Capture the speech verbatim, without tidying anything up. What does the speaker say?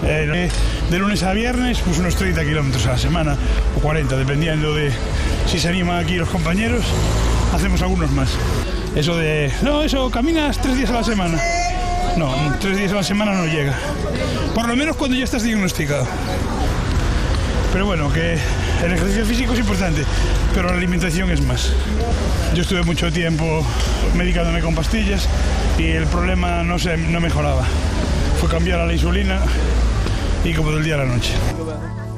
Eh, de lunes a viernes, pues unos treinta kilómetros a la semana, o cuarenta, dependiendo de si se animan aquí los compañeros, hacemos algunos más. Eso de, no, eso, caminas tres días a la semana. No, tres días a la semana no llega. Por lo menos cuando ya estás diagnosticado. Pero bueno, que el ejercicio físico es importante, pero la alimentación es más. Yo estuve mucho tiempo medicándome con pastillas y el problema no, se, no mejoraba. Fue cambiar a la insulina y como del día a la noche.